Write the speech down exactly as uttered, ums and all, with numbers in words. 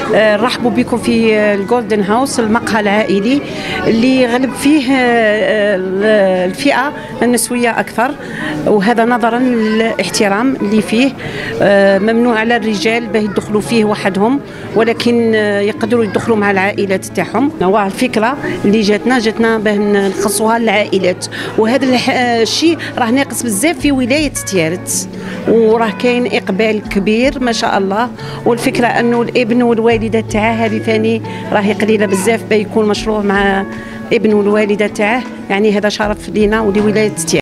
نرحبوا بكم في الجولدن هاوس، المقهى العائلي اللي غلب فيه الفئة النسوية أكثر، وهذا نظرا للاحترام اللي فيه. ممنوع على الرجال باه يدخلوا فيه وحدهم، ولكن يقدروا يدخلوا مع العائلات تاعهم. الفكرة اللي جاتنا جاتنا باه نخصوها للعائلات، وهذا الشيء راه ناقص بزاف في ولاية تيارت، وراه كاين إقبال كبير ما شاء الله. والفكرة أنه الابن والوالدة تاعه هذه ثاني راهي قليلة بزاف باه يكون مشروع مع ابن والوالدة تاعه، يعني هذا شرف لينا ولولاية تيارت.